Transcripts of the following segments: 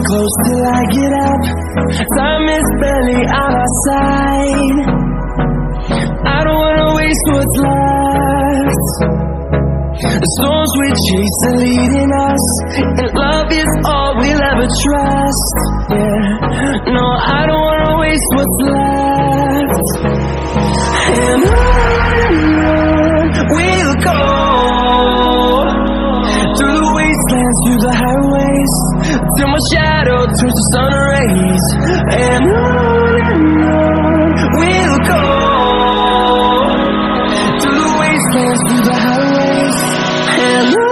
close till I get up. Time is barely on our side. I don't wanna waste what's left. The storms we chase are leading us, and love is all we'll ever trust. Yeah, no, I don't wanna waste what's left. And on we'll go, through the wastelands, through the highways, till my shadow turns to sun rays. And on we'll go, through the wastelands, through the highways, and on we'll go.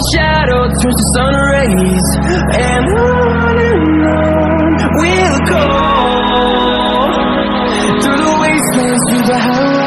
shadow turns to sun rays, and on we'll go through the wastelands, through the highways.